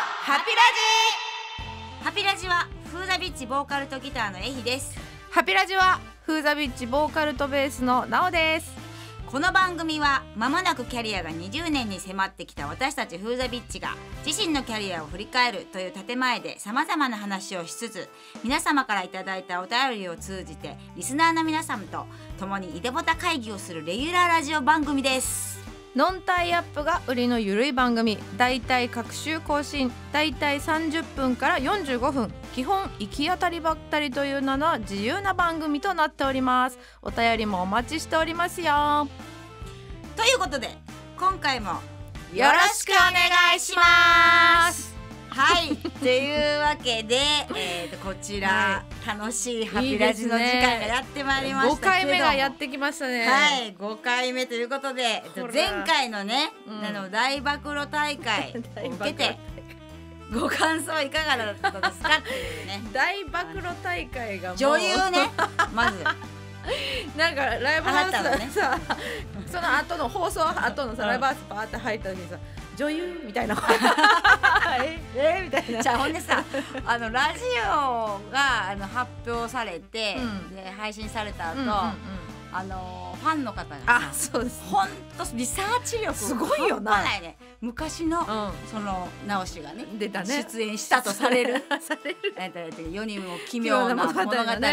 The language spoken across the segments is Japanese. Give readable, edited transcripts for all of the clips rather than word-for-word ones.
ハピラジはフーザビッチボーカルとギターのエヒです。 ハピラジはフーザビッチボーカルとベースのナオです。 この番組は間もなくキャリアが20年に迫ってきた私たちフーザビッチが自身のキャリアを振り返るという建前で様々な話をしつつ、皆様からいただいたお便りを通じてリスナーの皆様と共にイデボタ会議をするレギュラーラジオ番組です。 ノンタイアップが売りのゆるい番組、だいたい各週更新、だいたい30分から45分、基本行き当たりばったりという名の自由な番組となっております。お便りもお待ちしておりますよ。 ということで今回もよろしくお願いします。 はいというわけで、こちら、楽しいハピラジの時間がやってまいりましたけども、 5回目がやってきましたね。 はい、5回目ということで前回のね、大暴露大会を受けてご感想いかがだったですかっていうね。 大暴露大会がもう女優ねまずなんかライブハウスのねさその後の放送後のさ、ライブハウスパーって入った時にさ、女優みたいなみたいな。 じゃあほんでさラジオが発表されて、で配信された後、ファンの方がさ、 そうです、 ほんとリサーチ力すごいよな。 ね、昔の、その直しがね出たね、 出演したとされる世にも奇妙な物語の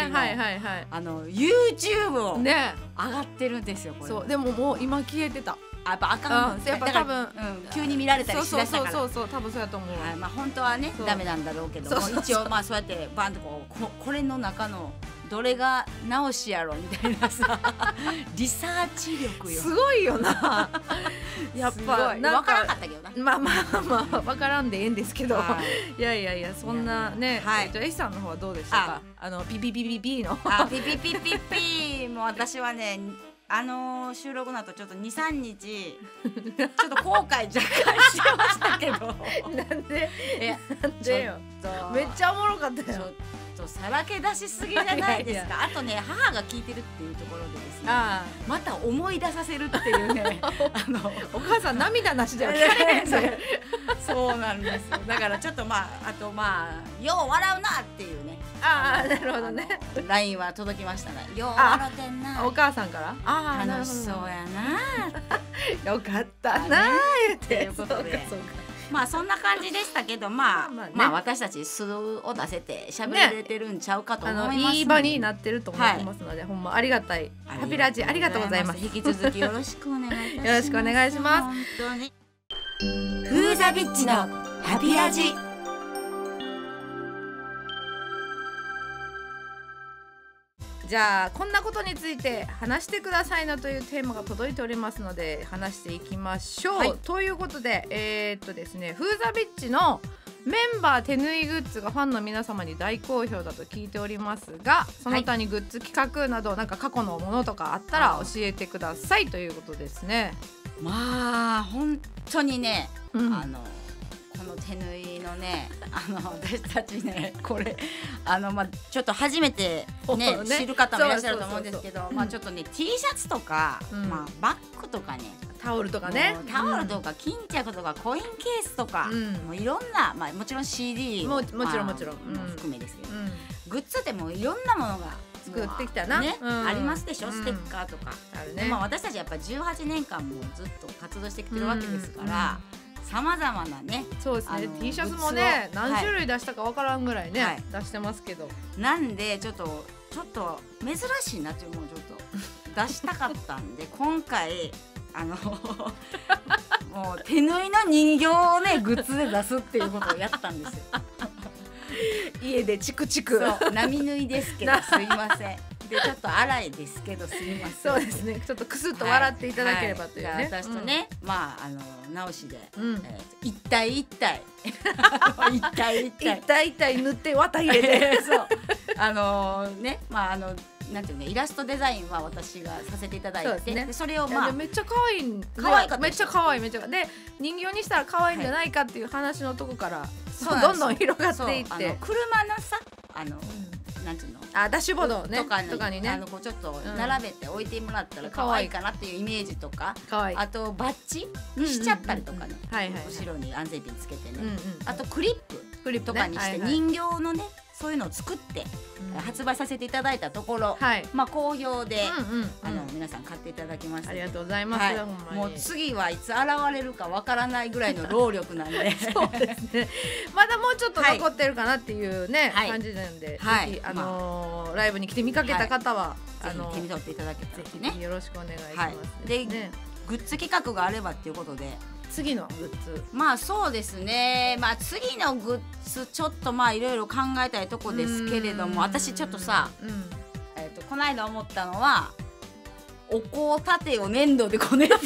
YouTube を上がってるんですよ。これそうでももう今消えてた。 やっぱあかん、 やっぱ多分急に見られたりしだしたから、 そう多分そうやと思う。 まあ本当はねダメなんだろうけども、一応まあそうやってバンとこれの中のどれが直しやろみたいなさリサーチ力よ、 すごいよなやっぱ分からなかったけどな。 まあ分からんでええんですけど、いやそんなね。エシさんの方はどうでしたか？ピピピピピのピピピピピもう私はね、収録の後ちょっと 2,3 日ちょっと後悔若干してましたけどなんでよ、めっちゃおもろかったよ。 ちょっとさらけ出しすぎじゃないですか。あとね、母が聞いてるっていうところでですね、また思い出させるっていうねお母さん涙なしでは聞かれへんねそうなんですよ。だからちょっとあとよう笑うなっていうね、 なるほどね、 LINE は届きましたね。よう笑ってんな、 お母さんから。 楽しそうやなよかったな言っていうことで、そんな感じでしたけど、私たち素を出せて喋れてるんちゃうかと思います。 いい場になってると思ってますので、ほんまありがたい。ハピラジありがとうございます。 引き続きよろしくお願いいたします。 よろしくお願いします。 本当にフーザビッチのハピラジ。 じゃあこんなことについて話してくださいなというテーマが届いておりますので話していきましょう。ということでですね、フーザビッチのメンバー手縫いグッズがファンの皆様に大好評だと聞いておりますが、その他にグッズ企画などなんか過去のものとかあったら教えてくださいということですね。 本当にね、この手縫いのね、私たちね、これちょっと初めてね知る方もいらっしゃると思うんですけど、ちょっとね T シャツとか、バッグとかね、 タオルとかね、 タオルとか巾着とかコインケースとか、もういろんな、もちろん CD もちろん含めですけど、グッズってもういろんなものが作ってきたな、 ありますでしょ。ステッカーとかあるね。私たちやっぱ18年間もずっと活動してきてるわけですから、さまざまなね、 そうですね、T シャツもね何種類出したかわからんぐらいね、出してますけど、 なんでちょっと珍しいなっていうものをちょっと出したかったんで今回もう手縫いの人形をねグッズで出すっていうことをやったんですよ家でチクチク、 波縫いですけどすいませんでちょっと荒いですけどすみません。 そうですね、ちょっとクスッと笑っていただければというね。 私とね、直しで一体一体縫って綿入れてそうなんていうね、イラストデザインは私がさせていただいて、でそれをめっちゃ可愛い、 可愛かった、 めっちゃ可愛い、で人形にしたら可愛いんじゃないかっていう話のとこからどんどん広がっていって、 車のさなんていうのダッシュボードねとかにねこうちょっと並べて置いてもらったら可愛いかなっていうイメージとか、あとバッジにしちゃったりとかね、後ろに安全ピンつけてね、あとクリップとかにして人形のねそういうのを作って発売させていただいたところ、まあ好評で皆さん買っていただきました。 ありがとうございます。 もう次はいつ現れるかわからないぐらいの労力なんでそうですね。まだもうちょっと残ってるかなっていうね感じなんで、ぜひライブに来て見かけた方は手に取っていただけたらねよろしくお願いします。 でグッズ企画があればっていうことで。 次のグッズまあそうですね、まあ次のグッズちょっとまあいろいろ考えたいとこですけれども、私ちょっとさ、この間思ったのはお香立てを粘土でこねて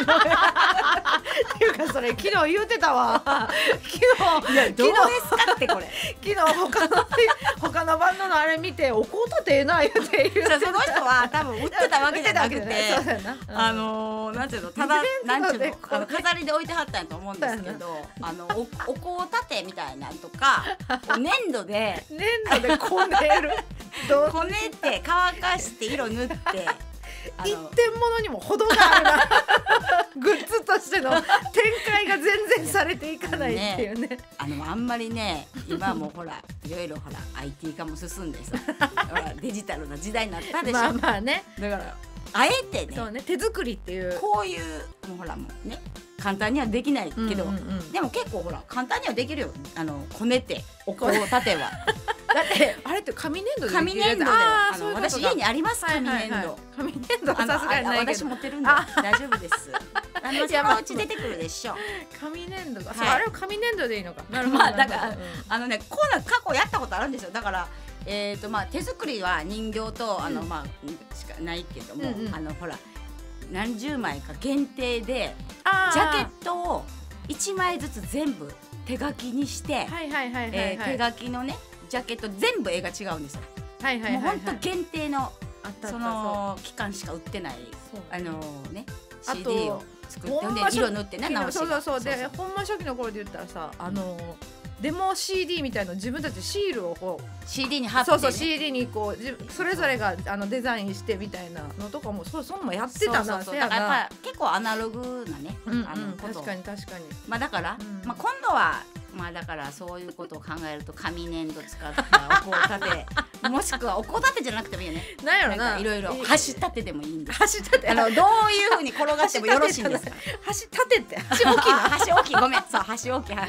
っていうかそれ昨日言うてたわ昨日どうですかってこれ昨日他のバンドのあれ見てお香立てえな言うてその人は多分売ってたわけじゃなくてなんていうのただなんていうの飾りで置いてはったんやと思うんですけどお香立てみたいなんとか粘土でこねるこねて乾かして色塗って一点物にも程があるなグッズとしての展開が全然されていかないっていうねあんまりね今もほらいろいろほら IT 化も進んでさほらデジタルな時代になったでしょ。 まあねだからあえてねそうね手作りっていうこういうもうほらもうね簡単にはできないけど、でも結構ほら簡単にはできるよこねてお香を立てはだってあれって紙粘土で紙粘土で私家にあります紙粘土紙粘土はさすがにないけど私持ってるんで大丈夫ですそのうち出てくるでしょ紙粘土あれは紙粘土でいいのかなるほどだからこういうの過去やったことあるんですよ。だからまあ手作りは人形とまあしかないけどもほら何十枚か限定でジャケットを1枚ずつ全部手書きにして手書きのねジャケット全部絵が違うんですよ。もうほんと限定のその期間しか売ってないね CD を作って色塗ってね直しそうでほんま初期の頃で言ったらさデモ CD みたいな自分たちシールをこう CD に貼って、ね、 そう CD にこうそれぞれがデザインしてみたいなのとかもそんなのやってたな。 そうだからやっぱ結構アナログなね確かにまあだからまあ今度はまあだからそういうことを考えると紙粘土使ったお香立てもしくはお香立てじゃなくてもいいよね。 なんやろな、 いろいろ箸立てでもいいんです。 箸立てどういう風に転がしてもよろしいんですか。 箸立てって箸置きな箸置きごめんそう箸置きさ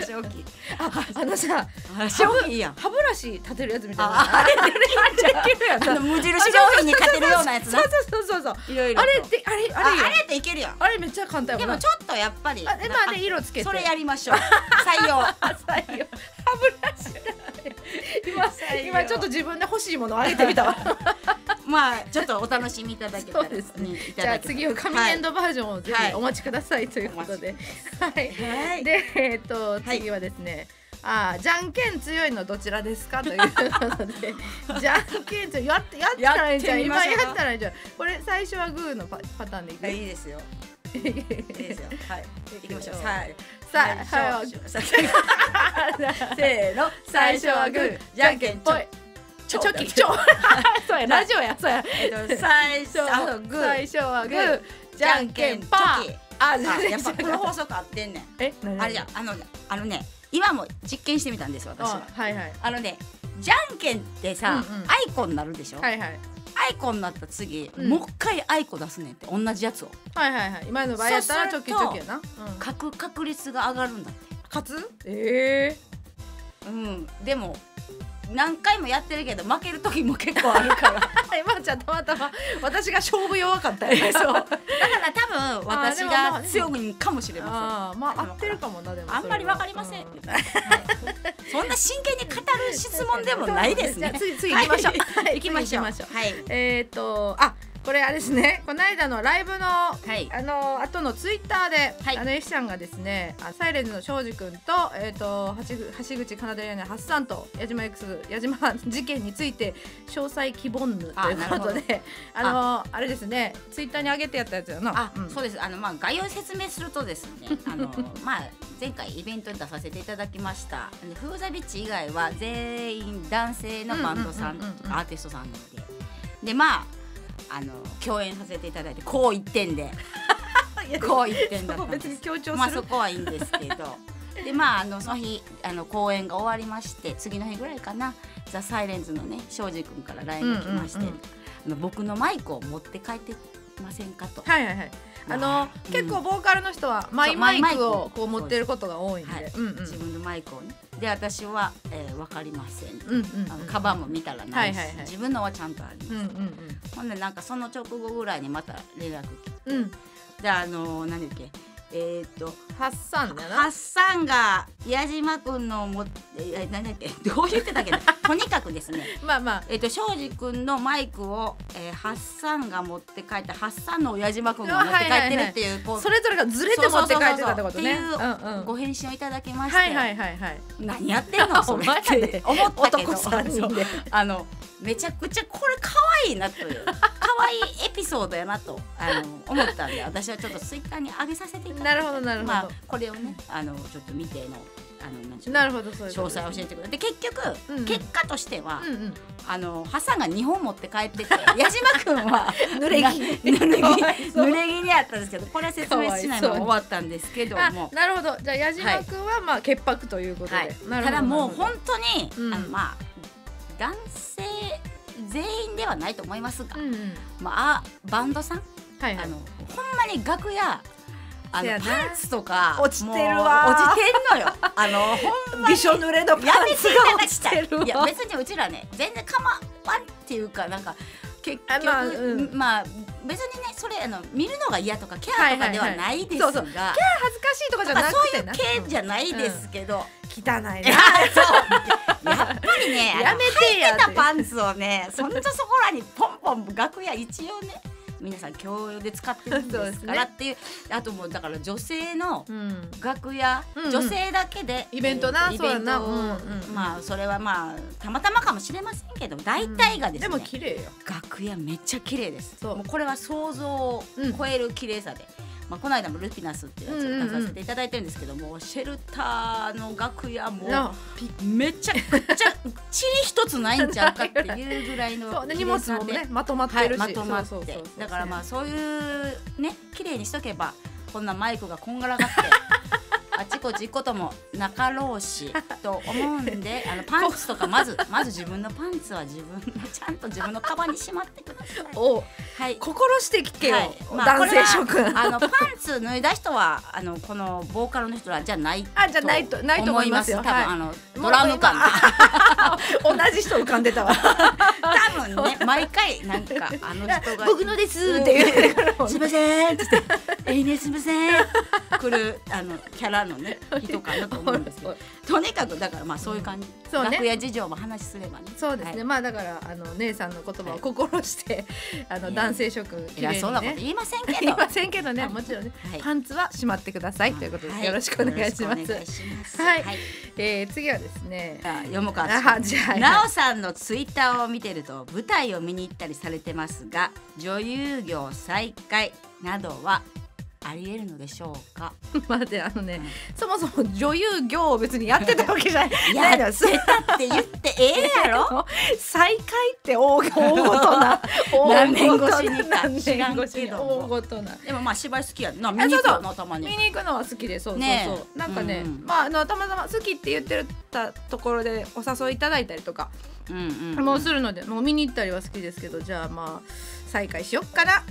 箸置きいいやん歯ブラシ立てるやつみたいなあれできるやん無印良品に立てるようなやつなそういろいろあれっていけるやん。 あれめっちゃ簡単でもちょっとやっぱりまあで色つけてそれやりましょう採用歯ブラシ今ちょっと自分で欲しいものをあげてみたわまあちょっとお楽しみいただけたらじゃあ次は紙粘土バージョンをぜひお待ちくださいということでで次はですねじゃんけん強いのどちらですかということでじゃんけん強いやったらいいじゃん今やったらいいじゃん。これ最初はグーのパターンでいく。 いいですよいいですよはい行きましょう。 さあせーの最初はグーじゃんけんぽいチョキそうやラジオやそうや最初はグーじゃんけんパー。 やっぱこの法則合ってんねん。あれじゃね今も実験してみたんです私は。じゃんけんってさアイコンになるでしょ。アイコンになった次もう一回アイコン出すねんって同じやつを。 今の場合やったらチョキチョキやな。 書く確率が上がるんだって。 勝つ？ でも何回もやってるけど負ける時も結構あるから今じゃたまたま私が勝負弱かったよそうだから多分私が強いかもしれません。 まあ合ってるかもな。でもあんまりわかりませんそんな真剣に語る質問でもないですね。 次行きましょう行きましょう。 これあれですね、この間のライブの、 はい後のツイッターで、 はいエシちゃんがですね、サイレンズの庄司君と、橋口かなでやねハッサンと矢島 X 矢島事件について詳細希望ぬということで、あれですね、ツイッターに上げてやったやつよな。 そうです。まあ概要を説明するとですね、まあ前回イベントに出させていただきました。フーザビッチ以外は全員男性のバンドさん、アーティストさんなので、まあ共演させていただいてこう一点でこう一点だったんです。 別に強調する、 まあそこはいいんですけどでまあその日公演が終わりまして、次の日ぐらいかな、ザ・サイレンズのね庄司君から LINE が来まして、僕のマイクを持って帰ってませんかと。 はいはいはい。結構ボーカルの人はマイクをこう持ってることが多いんで、 自分のマイクをね。で私は、分かりません、カバンも見たらないし、自分のはちゃんとあります。ほんでなんかその直後ぐらいにまた連絡来て、で何だっけハッサンだな。 ハッサンが矢島くんの何だっけどう言ってたっけとにかくですねまあまあ庄司くんのマイクを、ハッサンが持って帰って、ハッサンの矢島くんが持って帰ってるっていう、 それぞれがずれて持って帰ってたってことねっていうご返信をいただきまして、何やってんのそれって思ったけど、めちゃくちゃこれ可愛いなという可愛いエピソードやなと思ったんで、私はちょっとツイッターに上げさせていただいて、 なるほどなるほど、 まあ、これをねちょっと見てのなるほど、そういう詳細を教えてくれて、結局、結果としては、ハッサンが2本持って帰ってて矢島くんは濡れ着にあったんですけど、これは説明しないまま終わったんですけども、 なるほど。じゃあ矢島くんはまあ潔白ということで、 ただもう本当にまあ男性全員ではないと思いますが、まあバンドさんほんまに楽屋パンツとか落ちてるわ、 落ちてんのよ。ほんまにびしょ濡れのパンツが落ちてるわ。 いや別にうちらね全然構わんっていうか、なんか結局まあ別にねそれ見るのが嫌とかキャーとかではないですが、 キャー恥ずかしいとかじゃなくてな、 そういう系じゃないですけど、 汚いな。 やっぱりねやめてや履いてたパンツをねそんなそこらにポンポン楽屋一応ね皆さん共用で使ってるんですからっていう、あともうだから女性の楽屋、女性だけでイベントな、 イベントをまあそれはまあたまたまかもしれませんけど、大体がですね、 でも綺麗よ。 楽屋めっちゃ綺麗です。もうこれは想像を超える綺麗さで、まあこの間もルピナスっていうやつを出させていただいてるんですけども、シェルターの楽屋もめちゃくちゃチリ一つないんちゃうかっていうぐらいの荷物もねまとまってるし、 まとまって、だからまあそういうね綺麗にしとけばこんなマイクがこんがらがってあちこち行くこともなかろうしと思うんで、パンツとかまず自分のパンツはちゃんと自分のカバンにしまってください。 お、はい、心して聞けよ、男性諸君。 パンツ脱いだ人はこのボーカルの人らじゃないと思いますよ。 多分ドラム感同じ人浮かんでたわ。 多分ね毎回なんか人が僕のですって言う、 すいませんって言ってねすいません来るキャラのね人かなと思うんですけど、とにかくだからまあそういう感じ、楽屋事情も話すればね。 そうですね。まあだから姉さんの言葉を心して男性諸君綺麗にね、 そんなこと言いませんけど、 言いませんけどね、もちろんねパンツはしまってくださいということでよろしくお願いします。はい。次はですね、 読もうか。 じゃあなおさんのツイッターを見てると舞台を見に行ったりされてますが、女優業再開などはありえるのでしょうか。 まあでそもそも女優業を別にやってたわけじゃない。 やってたって言ってやろ。 再開って大ごとな。 何年越しにか知らんけど大ごとな。 でもまあ芝居好きやな。見に行くのたまに。 見に行くのは好きで、そうそうそう。なんかね、まあたまたま好きって言ってたところでお誘いいただいたりとかもうするので、もう見に行ったりは好きですけど、じゃあまあ再開しよっかな。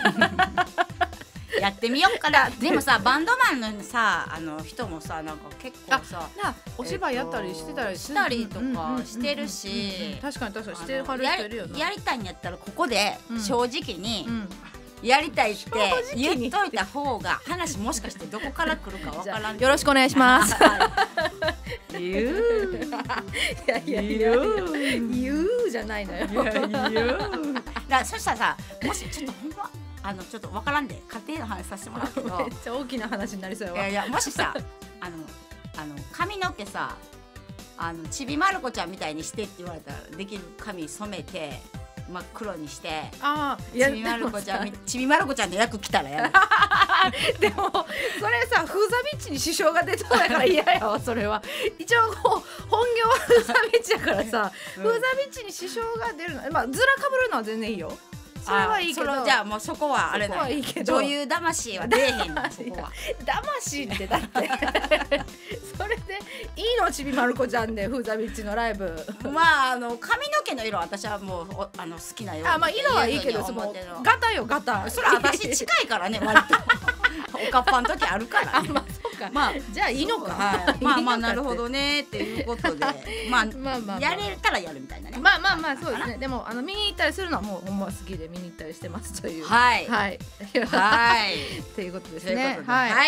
やってみようかな。でもさバンドマンのさ人もさなんか結構さお芝居やったりしてたりとかしてるし、 確かにしてはる人いるよな。 やりたいんやったらここで正直にやりたいって言っといた方が話もしかしてどこから来るかわからん。 よろしくお願いします。 言うじゃないのよ。 そしたらさ、もしちょっとほんまちょっとわからんで家庭の話させてもらうけどめっちゃ大きな話になりそうやわ。 いやもしさ髪の毛さちびまる子ちゃんみたいにしてって言われたらできる。髪染めて真っ黒にしてちびまる子ちゃんちびまる子ちゃんの役来たらやる。 でもそれさフーザビッチに支障が出そうだから嫌やわそれは。一応こう本業はフーザビッチだからさ、フーザビッチに支障が出るの、まあずらかぶるのは全然いいよ。それはいいけど、 じゃあもうそこはあれだよ。女優魂は出えへんのそこは。 魂ってだってそれでいいのちびまる子ちゃんでフーザビッチのライブ。 まあ髪の毛の色私はもう好きなよ。 まあ色はいいけどそのガタよガタ。 それ私近いからね割と。おかっぱの時あるからね。 まあそうか。まあじゃあいいのか。 まあなるほどねっていうことで、まあやれたらやるみたいなね。 まあそうですね。でも見に行ったりするのはもうほんま好きで見に行ったりしてますという。 はいはいっていうことですね。 はい。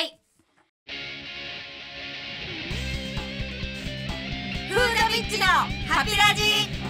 フーザビッチのハピラジ。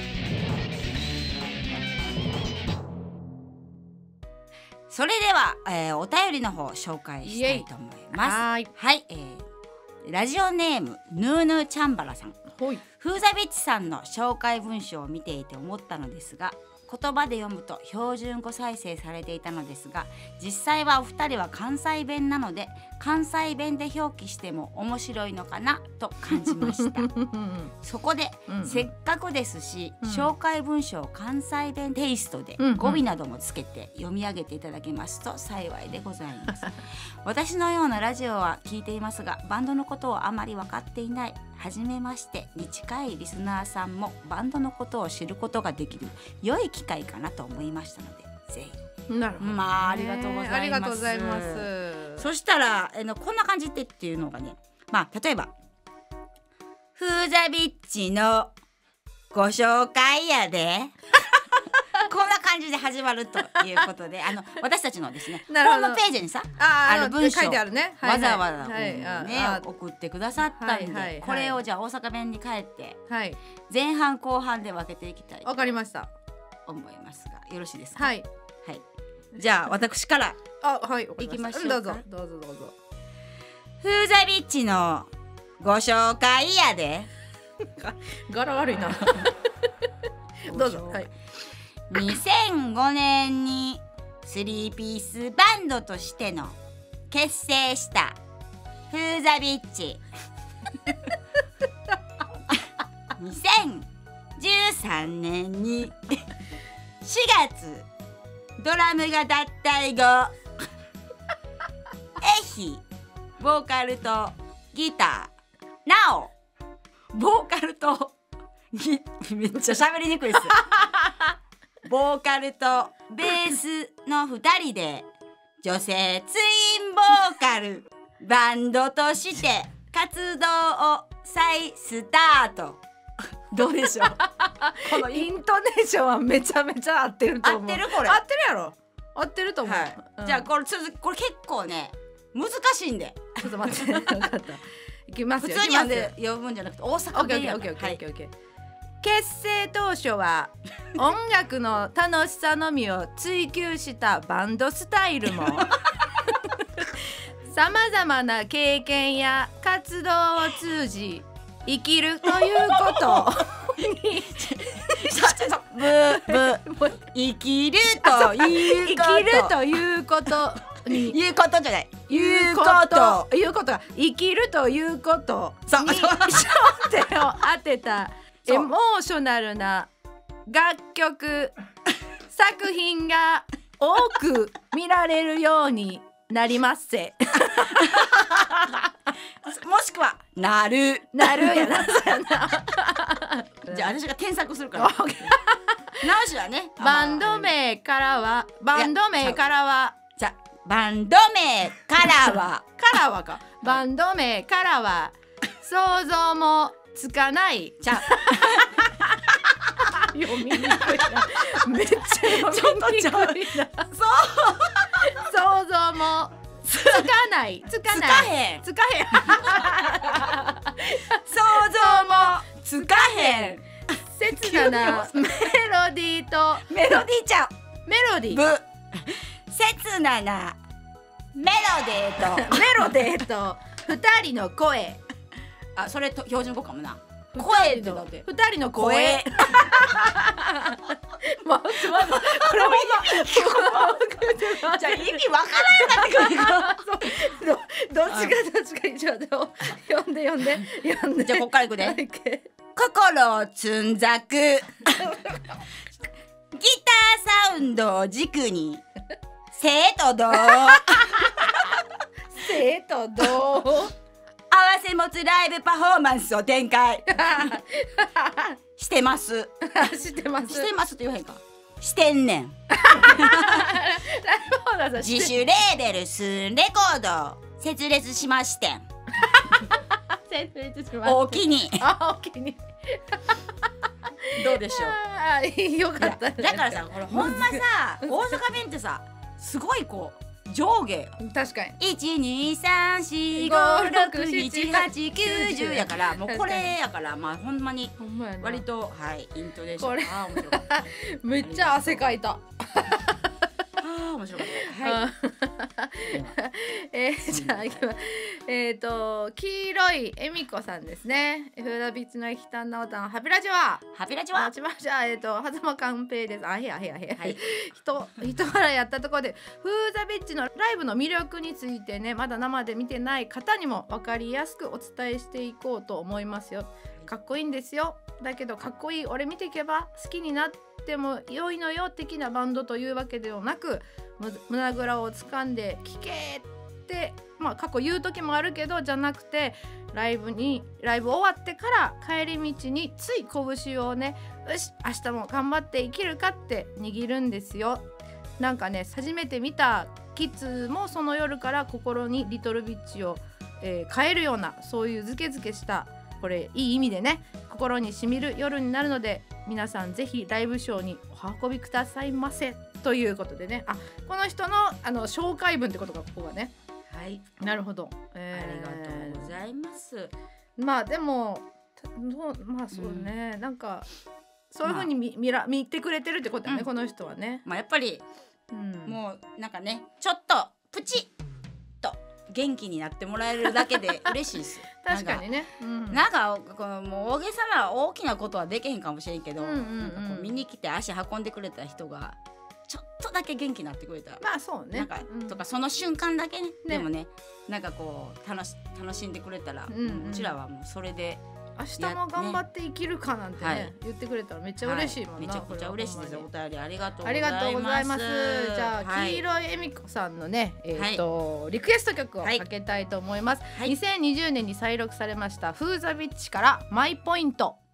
それでは、お便りの方紹介したいと思います。はい、ラジオネームヌーヌーチャンバラさん。フーザビッチさんの紹介文章を見ていて思ったのですが、言葉で読むと標準語再生されていたのですが、実際はお二人は関西弁なので関西弁で表記しても面白いのかなと感じましたそこで、せっかくですし、紹介文章を関西弁テイストで語尾などもつけて読み上げていただけますと幸いでございます私のようなラジオは聞いていますが、バンドのことをあまり分かっていない初めましてに近いリスナーさんもバンドのことを知ることができる良い機会かなと思いましたので、ぜひ。 なるほど、 まあありがとうございます。 ありがとうございます。 そしたらこんな感じでっていうのがね、まあ例えばフーザビッチのご紹介やでこんな感じで始まるということで私たちのですねホームページにさ文章書いてあるね、 わざわざね送ってくださったんで、これをじゃあ大阪弁に変えて前半後半で分けていきたいとわかりました思いますが、よろしいですか。 はい、 じゃあ私からいきましょうか。 どうぞ。 フーザビッチのご紹介やで柄悪いなどうぞ。 2005年に3ピースバンドとしての結成したフーザビッチ2013年に4月ドラムが脱退後ボーカルとギターなおボーカルとめっちゃ喋りにくいですボーカルとベースの2人で女性ツインボーカルバンドとして活動を再スタートどうでしょうこのイントネーションはめちゃめちゃ合ってると思う。 合ってるこれ合ってるやろ。合ってると思う、 じゃあこれ結構ね難しいんでちょっと待って分かったいきますよ。 普通に呼ぶんじゃなくて大阪弁やから。 結成当初は音楽の楽しさのみを追求したバンドスタイルもさまざまな経験や活動を通じ生きるということに生きるということに言うことじゃない言うことが生きるということに焦点を当てたエモーショナルな楽曲作品が多く見られるようになりますせもしくはなるやなじゃあ私が添削するから直しはねバンド名からはバンド名からは想像もつかない読みにくいなめっちゃ読みにくいな想像もつかへん想像もつかへん切ななメロディーとメロディーちゃう。 メロディーブ切ななメロディーとメロデーと二人の声。 あ、それと標準語かもな。声ってだって二人の声。 声まずこれほんまじゃあ意味わからんなってくるよ。 どっちか一応読んでじゃあこっからいくで。 オッケ心をつんざくギターサウンドを軸に生と同合生と同わせ持つライブパフォーマンスを展開してますしてますしてますって言わへんか。してんねん。自主レーベルスンレコード設立しましてん。おおきにあ、おきにどうでしょう。 あーよかったね。 だからさ、これほんまさ、大阪弁ってさ、すごいこう上下確かに 12345678910やからもうこれやからまあほんまにほんまやな割とはいイントネーションこれあー面白かっためっちゃ汗かいた。 あー面白かったはいじゃあ行きます。黄色い恵美子さんですね。フーダビッチの液体の歌のハピラジはハピラジはじゃあ狭間寛平です。あへやはい人からやったところでフーザビッチのライブの魅力についてね、まだ生で見てない方にも分かりやすくお伝えしていこうと思いますよ。かっこいいんですよ。だけどかっこいい俺見ていけば好きになっても良いのよ的なバンドというわけではなく、胸ぐらを掴んで聴けって過去言う時もあるけどじゃなくて、ライブ終わってから帰り道につい拳をね、よし明日も頑張って生きるかって握るんですよ。なんかね、初めて見たキッズもその夜から心にリトルビッチを、変えるような、そういうズケズケしたこれいい意味でね心にしみる夜になるので、皆さんぜひライブショーにお運びくださいませということでね、この人の紹介文ってことがここがね。 はいなるほど、 ありがとうございます。 まあでもまあそうね、なんかそういう風に見てくれてるってことだね、この人はね。 まあやっぱりもうなんかね、ちょっとプチッと元気になってもらえるだけで嬉しいです。 確かにね、 なんかこのもう大げさな大きなことはできへんかもしれんけど、なんかこう見に来て足運んでくれた人がちょっとだけ元気になってくれた、 まあそうね、 なんか、とかその瞬間だけね、でもね、なんかこう楽しんでくれたら、うちらはもうそれで明日も頑張って生きるかなんてね、言ってくれたらめっちゃ嬉しいもんな。 めちゃくちゃ嬉しいです。お便りありがとうございます。 ありがとうございます。じゃあ、黄色い恵美子さんのね、リクエスト曲をかけたいと思います。2020年に再録されましたフーザビッチからマイポイント。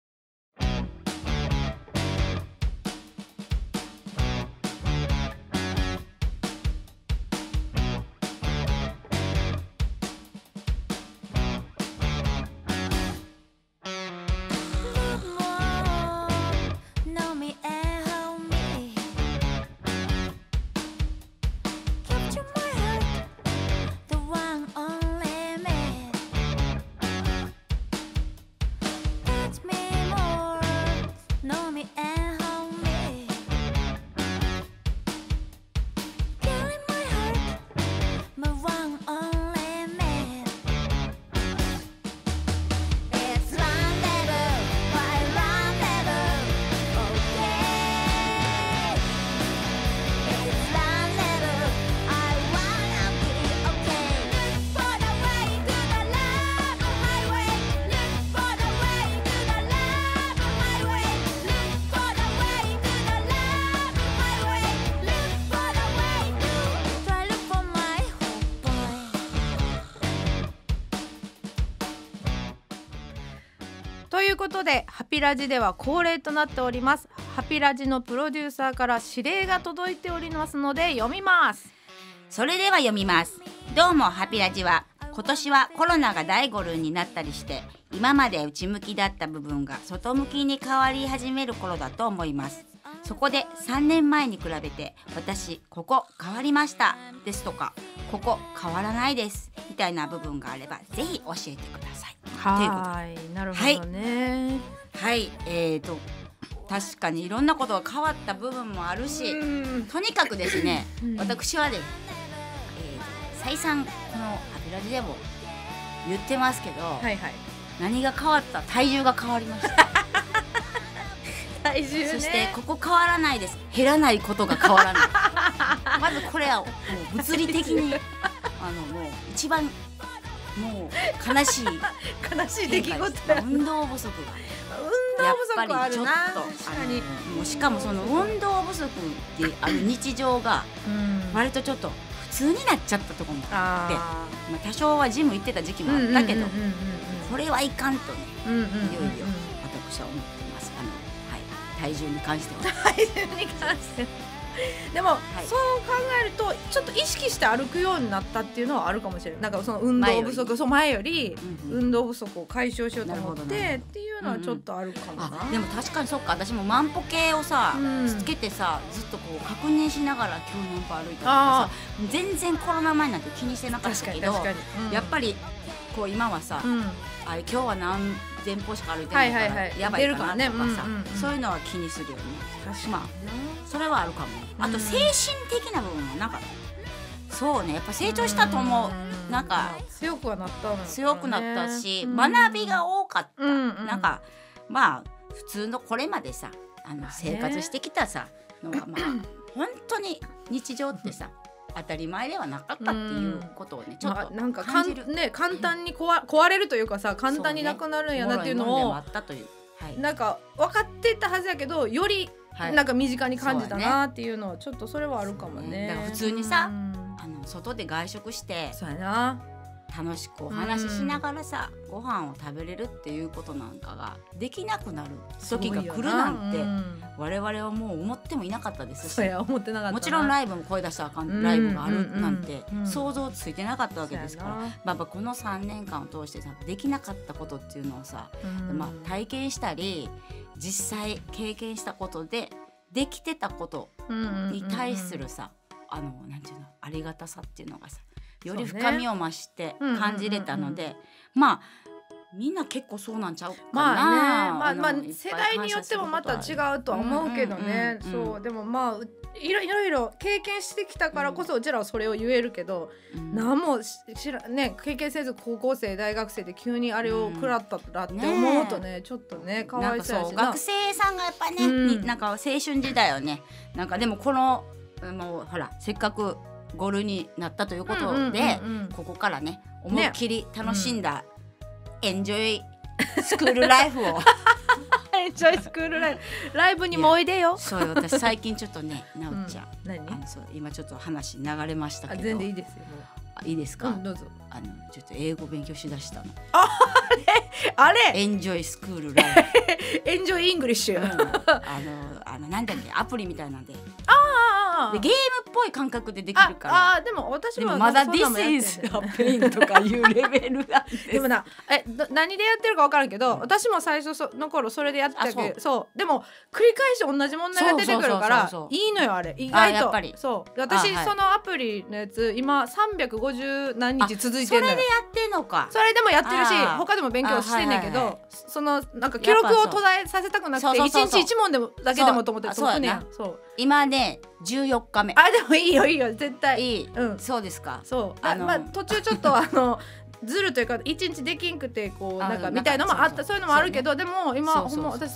ということでハピラジでは恒例となっております、ハピラジのプロデューサーから指令が届いておりますので読みます。 それでは読みます。どうもハピラジは、今年はコロナが第5類になったりして、今まで内向きだった部分が外向きに変わり始める頃だと思います。そこで3年前に比べて、私ここ変わりましたですとか、ここ変わらないですみたいな部分があればぜひ教えてください。 はい、なるほどね。 はい、 確かにいろんなことが変わった部分もあるし、とにかくですね、私はね、再三このアビラジでも言ってますけど、何が変わった？体重が変わりました体重ね。 そしてここ変わらないです。減らないことが変わらないまずこれはもう物理的にもう一番もう悲しい出来事や。 運動不足が運動不足あるな。 確かにもうしかもその運動不足である日常が割とちょっと普通になっちゃったところもあって、まあ多少はジム行ってた時期もあったけど、これはいかんとね、いよいよ私は思ってます。体重に関しては。 体重に関してはでも、そう考えるとちょっと意識して歩くようになったっていうのはあるかもしれない。なんかその運動不足、前より運動不足を解消しようと思ってっていうのはちょっとあるかもな。 でも確かにそっか、私も万歩計をさつけてさ、ずっとこう確認しながら今日何歩歩いたとかさ、全然コロナ前なんて気にしてなかったけど、やっぱりこう今はさ、今日は何前歩しか歩いてないからやばいかなとかさ、そういうのは気にするよね。まあそれはあるかも。あと精神的な部分もなんかそうね、やっぱ成長したと思う。なんか強くはなったの、 強くなったし、学びが多かった。なんかまあ普通のこれまでさ生活してきたさのがまあ本当に日常ってさ当たり前ではなかったっていうことをね、ちょっとなんか簡単に壊れるというかさ、簡単になくなるんやなっていうのをなんか分かってたはずやけど、よりなんか身近に感じたなっていうのはちょっとそれはあるかもね。 だから普通にさ外で外食して楽しくお話ししながらさご飯を食べれるっていうことなんかができなくなる時が来るなんて我々はもう思ってもいなかったですし、もちろんライブも声出したらあかんライブがあるなんて想像ついてなかったわけですから、まあこの3年間を通してさできなかったことっていうのをさ、体験したり実際経験したことでできてたことに対するさなんていうのありがたさっていうのがさより深みを増して感じれたので、まあみんな結構そうなんちゃうかな。 世代によってもまた違うとは思うけどね。そうでもまあいろいろ経験してきたからこそ、うちらはそれを言えるけど、何も経験せず高校生大学生で急にあれを食らったらって思うとね、ちょっとねかわいそうやしな。 学生さんがやっぱね、なんか青春時代よね。なんかでもこのもうほらせっかく5類になったということで、ここからね思いっきり楽しんだエンジョイスクールライフをエンジョイスクールライフライブにもおいでよ。 そうよ、私最近ちょっとねなおちゃん、今ちょっと話流れましたけど、 全然いいですよ。 いいですか？ どうぞ。 ちょっと英語勉強しだしたの。 あれエンジョイスクールライフエンジョイイングリッシュ。 なんだっけアプリみたいなんで。 でゲームっぽい感覚でできるから。 でも私もまだ This is a pain とかいうレベルがでもな何でやってるか分からんけど、私も最初の頃それでやってたけど、そうでも繰り返し同じ問題が出てくるからいいのよあれ意外と。そう私そのアプリのやつ今350何日続いてるのよ。 それでやってんのか。 それでもやってるし他でも勉強してんねんけど、そのなんか記録を途絶えさせたくなくて1日1問でもだけでもと思って解くねん。 今ね14日目。 でもいいよ絶対いい。そうですか。 そう途中ちょっとずるというか1日できんくてこうなんかみたいなのもあった、そういうのもあるけど、でも今ほんま私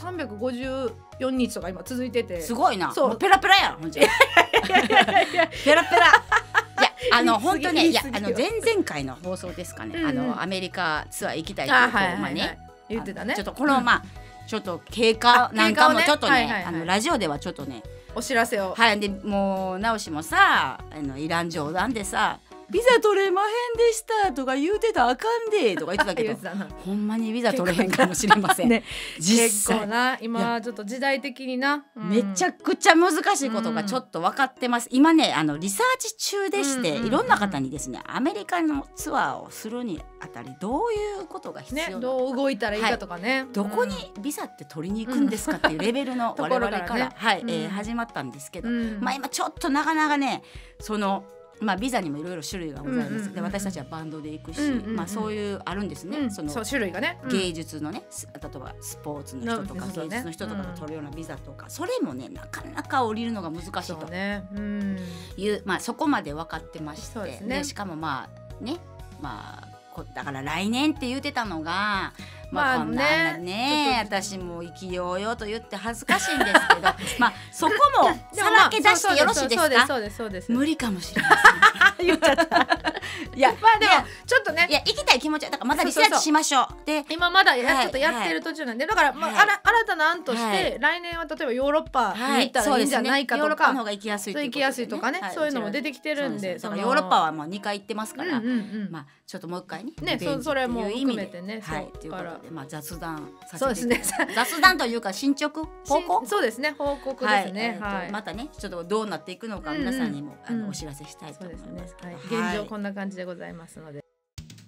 354日とか今続いててすごいな。ペラペラやんほんじゃ。ペラペラ。いや本当ね、いや前々回の放送ですかね、アメリカツアー行きたいって言ってたね。 ちょっとこのちょっと経過なんかもちょっとねラジオではちょっとねお知らせを。 でもう直しもさいらん冗談でさビザ取れまへんでしたとか言うてたらあかんでとか言ってたけどほんまにビザ取れへんかもしれません。 結構な今ちょっと時代的にな、 めちゃくちゃ難しいことがちょっと分かってます。今ねリサーチ中でして、いろんな方にですねアメリカのツアーをするにあたりどういうことが必要なのか、 どう動いたらいいかとかね、 どこにビザって取りに行くんですかっていうレベルの我々から始まったんですけど、今ちょっとなかなかねそのまあビザにもいろいろ種類がございます。で私たちはバンドで行くし、まあそういうあるんですね。その種類がね、 芸術のね、例えばスポーツの人とか芸術の人とかが取るようなビザとか、それもねなかなか降りるのが難しいという、まあそこまで分かってまして、でしかもまあね、まあだから来年って言ってたのが。まあこんなね私も生きようよと言って恥ずかしいんですけどまあそこもさらけ出してよろしいですか。 そうです無理かもしれません言っちゃったいやまあでもちょっとね、 いや行きたい気持ちはだからまだリサーチしましょう。で今まだちょっとやってる途中なんで、だからまあ新たな案として来年は例えばヨーロッパに行ったらいいんじゃないかとか、 ヨーロッパの方が行きやすい行きやすいとかね、そういうのも出てきてるんで、 ヨーロッパはまあ2回行ってますから、まあちょっともう一回ねそれも含めてね、 はいということでまあ雑談そうですね雑談というか進捗報告、 そうですね報告ですね。 またねちょっとどうなっていくのか皆さんにもお知らせしたいと思いますけど、 現状こんな感じでございますので。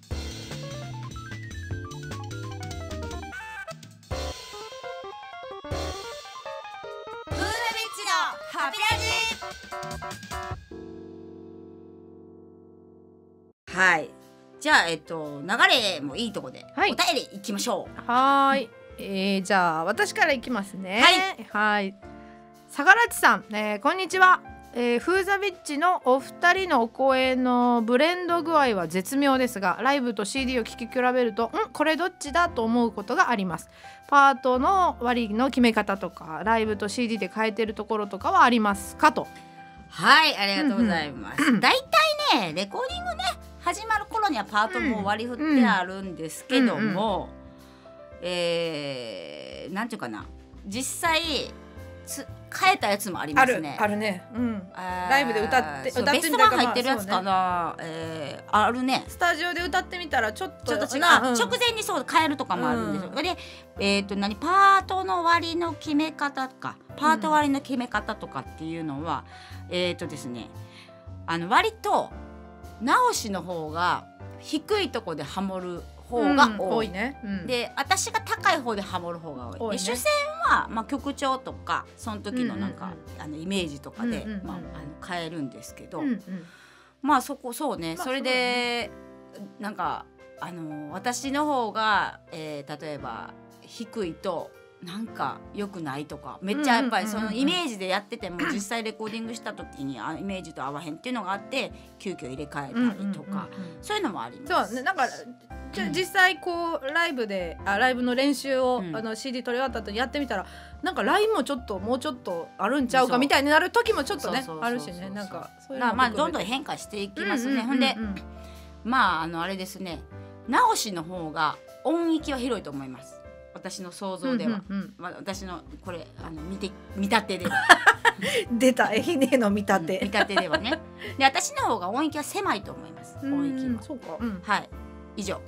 ハピラジ。はい。じゃあ流れもいいとこで、お便りいきましょう。はい。じゃあ私からいきますね。はい。相良地さん、こんにちは。フーザビッチのお二人のお声のブレンド具合は絶妙ですが、ライブと CD を聴き比べるとこれどっちだと思うことがあります。パートの割りの決め方とかライブと CD で変えてるところとかはありますかと。 はい、ありがとうございます。だいたいねレコーディングね始まる頃にはパートも割り振ってあるんですけども、なんていうかな、実際変えたやつもありますね。 あるね。ライブで歌ってベスト版入ってるやつかな、あるね。 スタジオで歌ってみたらちょっと違う、直前にそう変えるとかもあるんですよ。でパートの割りの決め方とかパート割りの決め方とかっていうのはですね、割と直しの方が低いとこでハモる方が多いね。で私が高い方でハモる方が多い。で主戦はまあ曲調とかその時のなんかイメージとかで変えるんですけど、まあそうね、それでなんか私の方が例えば低いとなんか良くないとかめっちゃやっぱりそのイメージでやってても実際レコーディングした時にイメージと合わへんっていうのがあって急遽入れ替えたりとかそういうのもあります。 そうね、なんか実際こうライブの練習をCD 取り終わった後にやってみたらなんかラインももうちょっとあるんちゃうかみたいになる時もちょっとねあるしね、なんかそういうのまあどんどん変化していきますね。ほんでまああれですね、直しの方が音域は広いと思います。私の想像では、私のこれ見立てでは出た愛媛の見立て、 見立てではね。で私の方が音域は狭いと思います。音域はそうか、 はい以上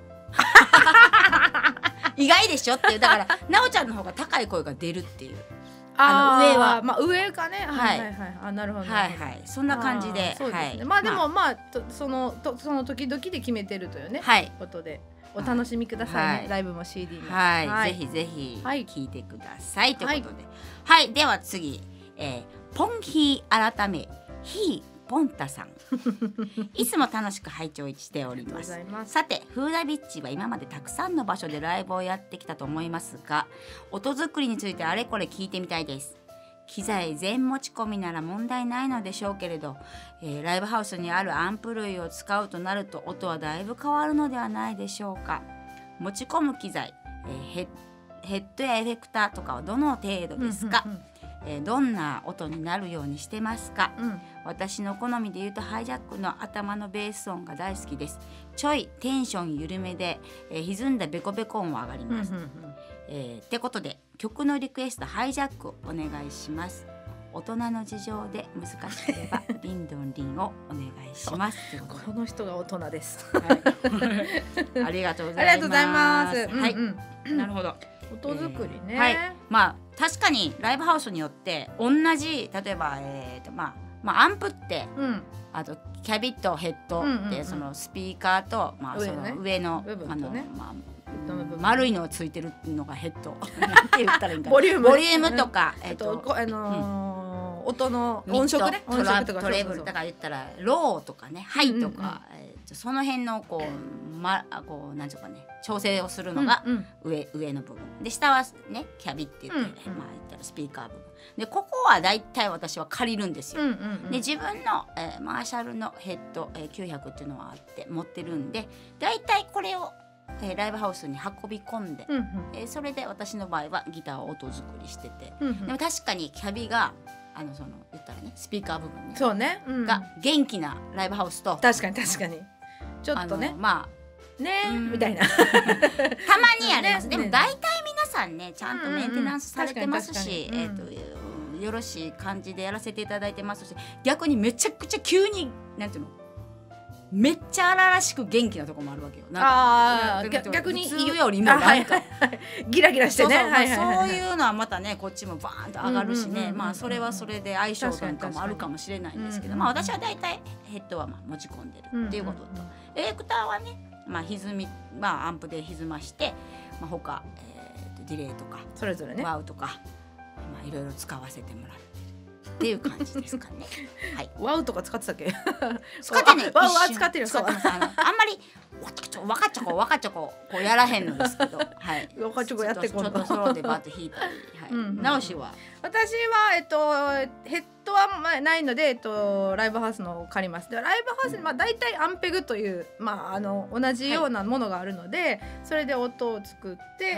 意外でしょっていう。だからなおちゃんの方が高い声が出るっていう。上はまあ上かね。はいなるほど。 はいそんな感じで。 まあでもまあその時々で決めてるというねことで。お楽しみくださいね、ライブも CD も。 ぜひぜひ聞いてくださいということで、では次、ポンヒー改めヒーポンタさんいつも楽しく拝聴しております。さてフーダビッチは今までたくさんの場所でライブをやってきたと思いますが、音作りについてあれこれ聞いてみたいです。機材全持ち込みなら問題ないのでしょうけれど、ライブハウスにあるアンプ類を使うとなると音はだいぶ変わるのではないでしょうか。持ち込む機材、ヘッドやエフェクターとかはどの程度ですか。どんな音になるようにしてますか。私の好みで言うとハイジャックの頭のベース音が大好きです。ちょいテンション緩めで、歪んだベコベコ音は上がります。ってことで曲のリクエストハイジャックお願いします。大人の事情で難しければリンドンリンをお願いします。 この人が大人です。 ありがとうございます。なるほど。 音作りね。 まあ確かにライブハウスによって同じ例えばアンプってあとキャビットヘッドってそのスピーカーとその上の丸いのがついてるのがヘッドなんて言ったらいいんかな。ボリュームとか音のミッド音色ね、 トラトレブルそうだから言ったらローとかねハイとか、その辺のこう、こうなんていうかね調整をするのが上の部分で、下はねキャビって言って、言ったらスピーカー部分で、ここはだいたい私は借りるんですよ。で自分の、マーシャルのヘッド、900っていうのはあって持ってるんで、だいたいこれをライブハウスに運び込んで、それで私の場合はギターを音作りしてて、でも確かにキャビがその言ったらねスピーカー部分ね、 そうね、 が元気なライブハウスと、 確かにちょっとねまあねみたいなたまにあります。でも大体皆さんねちゃんとメンテナンスされてますし、よろしい感じでやらせていただいてますし、逆にめちゃくちゃ急になんていうの、めっちゃ荒々しく元気なとこもあるわけよ。なんか逆に普通よりもなんかギラギラしてね、 そういうのはまたねこっちもバーンと上がるしね、まあそれはそれで相性なんかもあるかもしれないんですけど、まあ私はだいたいヘッドはまあ持ち込んでるっていうことと、エレクターはねまあ歪み、まあアンプで歪まして、まあ他ディレイとかそれぞれねワウとか、まあいろいろ使わせてもらってっていう感じですかね。はい。 ワウとか使ってたっけ？ 使ってね。 ワウは使ってる。 使ってます。あんまりわかちょここうやらへんのですけど、はい。 わかちょこやってこちょっとソロでバッと弾いたり、はい。直しは私はヘッドはないのでライブハウスのを借ります。でライブハウスにまあ大体アンペグというまあ同じようなものがあるので、それで音を作って、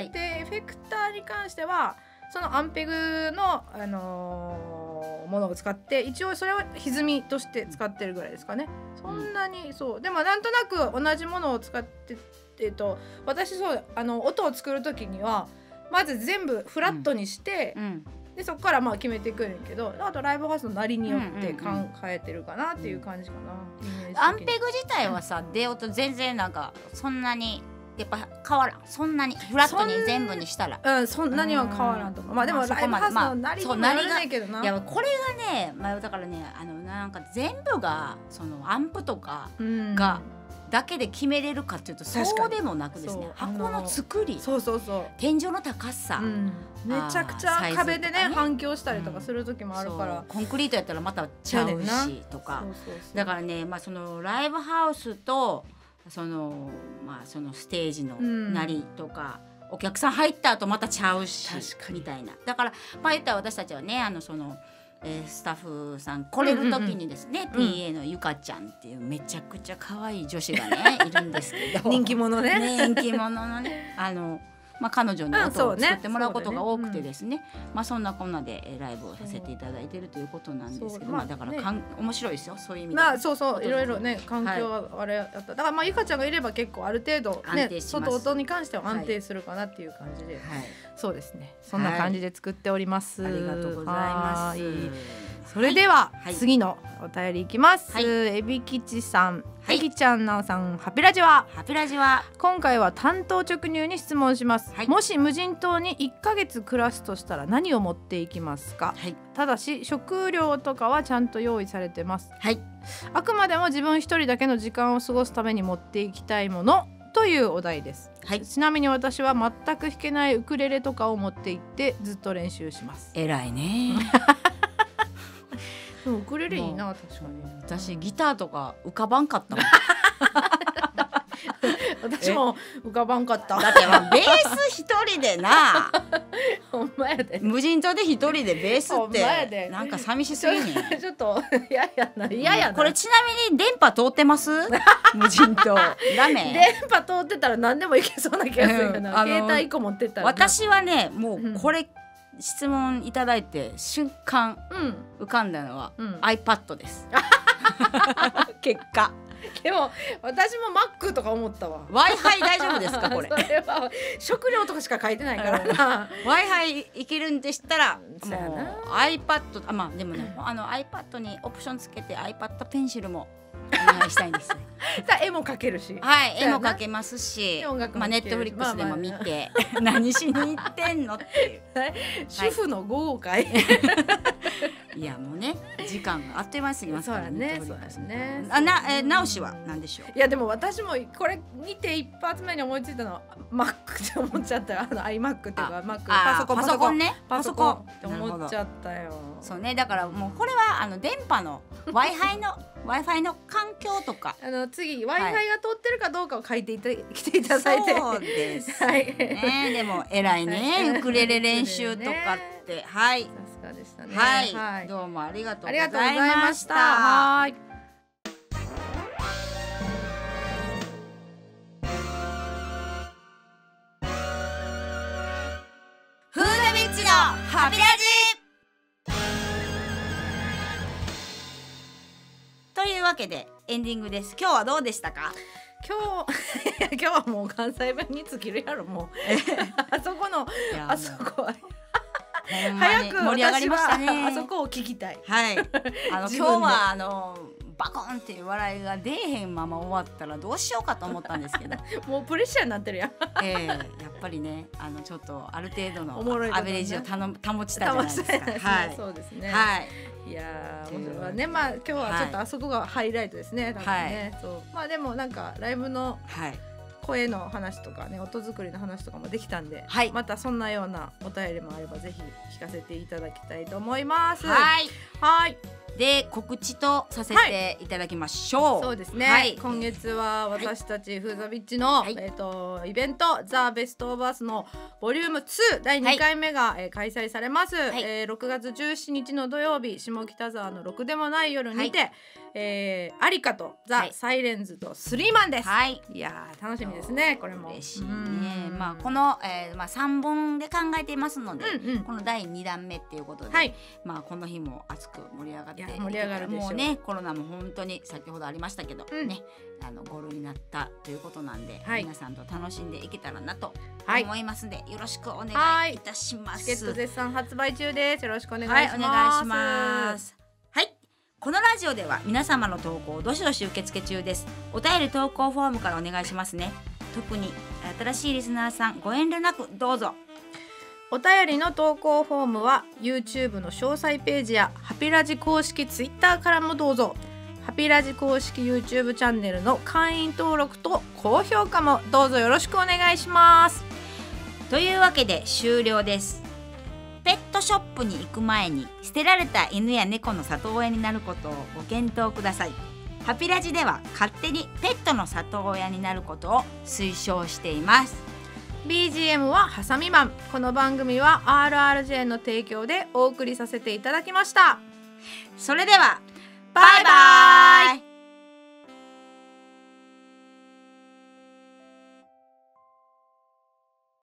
でエフェクターに関してはそのアンペグのものを使って一応それは歪みとして使ってるぐらいですかね。そんなにそうでもなんとなく同じものを使って私そう音を作る時にはまず全部フラットにして、でそこからまあ決めていくんやけど、あとライブハウスのなりによって変えてるかなっていう感じかな。 アンペグ自体はさ出音全然なんかそんなにやっぱ変わらん、そんなにフラットに全部にしたらそんなには変わらんとか、まあでもライブハウスのなりにもよるねんけどな。 いやこれがね、まあだからねなんか全部がそのアンプとかがだけで決めれるかっていうとそうでもなくですね、箱の作り、天井の高さ、 めちゃくちゃ壁でね反響したりとかする時もあるから、 コンクリートやったらまたちゃうしとか、だからねまあそのライブハウスとそのステージのなりとか、お客さん入った後またちゃうしみたいな。だからまあ言ったら私たちはねスタッフさん来れる時にですね、PA のゆかちゃんっていうめちゃくちゃ可愛い女子がねいるんですけど人気者ね人気者のねまあ、彼女に音を作ってもらうことが多くてですね、まあそんなこんなでライブをさせていただいているということなんですけど、まあだから面白いですよ、そういう意味で。 そういろいろね環境はあれやった。だからまあゆかちゃんがいれば結構ある程度ね外音に関しては安定するかなっていう感じで、そうですね、そんな感じで作っております。 ありがとうございます。 それでは次のお便りいきます。えびきちさん、えきちゃん、なおさん、ハピラジは今回は単刀直入に質問します。もし無人島に1ヶ月暮らすとしたら何を持っていきますか？ただし食料とかはちゃんと用意されてます。あくまでも自分一人だけの時間を過ごすために持っていきたいものというお題です。ちなみに私は全く弾けないウクレレとかを持って行ってずっと練習します。 偉いねウクレレいいな。確かに私ギターとか浮かばんかったもん私も浮かばんかった。 だってベース一人でなほんまやで、 無人島で一人でベースってなんか寂しすぎねちょっと嫌やな。 これちなみに電波通ってます無人島ダメ？ 電波通ってたら何でもいけそうな気がするな、携帯1個持ってったら。 私はねもうこれ、質問いただいて瞬間浮かんだのは、iPad です結果。 でも私も Mac とか思ったわ。 Wi-Fi 大丈夫ですかこれ？ それは食料とかしか書いてないからな Wi-Fi いけるんでしたらもう iPad、まあでもねiPad にオプションつけて iPad ペンシルもお願いしたいんです絵も描けるし、 絵も描けますし、まあネットフリックスでも見て何しに行ってんのっていう主婦の午後会いやもうね時間があっという間に過ぎますからね。 そうですね。 直しは何でしょう。 いやでも私もこれ見て一発目に思いついたのは Mac って思っちゃったよ。iMac っていうか Mac パソコンね。 パソコンって思っちゃったよ。 そうね、だからもうこれは電波の Wi-Fi の環境とか次 Wi-Fi が通ってるかどうかを書いてきていただいて。 そうですね。でも偉いね。ウクレレ練習とかってはい。 さすがでしたね。 はい。どうもありがとうございました。 はい。 フードビッチのハピラジ。というわけでエンディングです。今日はどうでしたか？ 今日はもう関西弁に尽きるやろもうあそこは早く盛り上がりましたね。 あそこを聞きたい。 はい。今日はバコンっていう笑いが出えへんまま終わったらどうしようかと思ったんですけどもうプレッシャーになってるやん。 やっぱりねちょっとある程度のアベレージを保ちたじゃないですか。 はい、そうですね。 はい。 いやーね、まあ今日はちょっとあそこがハイライトですね。多分ね。そう。まあでもなんかライブの声の話とかね、音作りの話とかもできたんで、またそんなようなお便りもあればぜひ聞かせていただきたいと思います。 はい。 はい。 で告知とさせていただきましょう。 そうですね。今月は私たちフーザビッチのイベントザベストオブアスのボリューム2第2回目が開催されます。6月17日の土曜日下北沢のろくでもない夜にてアリカとザサイレンズとスリーマンです。いや楽しみですね。これも嬉しいね。まあこの3本で考えていますので、この第2弾目っていうことで、まあこの日も熱く盛り上がって盛り上がるでしょう。 もうねコロナも本当に先ほどありましたけど、ね5類になったということなんで、皆さんと楽しんでいけたらなと思いますので、よろしくお願いいたします。 チケット絶賛発売中です。よろしくお願いします。 お願いします。はい、このラジオでは皆様の投稿をどしどし受付中です。お便り投稿フォームからお願いしますね。特に新しいリスナーさんご遠慮なくどうぞ。 お便りの投稿フォームは YouTube の詳細ページやハピラジ公式 Twitter からもどうぞ。ハピラジ公式 YouTube チャンネルの会員登録と高評価もどうぞよろしくお願いします。 というわけで終了です。ペットショップに行く前に捨てられた犬や猫の里親になることをご検討ください。ハピラジでは勝手にペットの里親になることを推奨しています。 BGM はハサミマン。この番組は RRJ の提供でお送りさせていただきました。 それではバイバイ。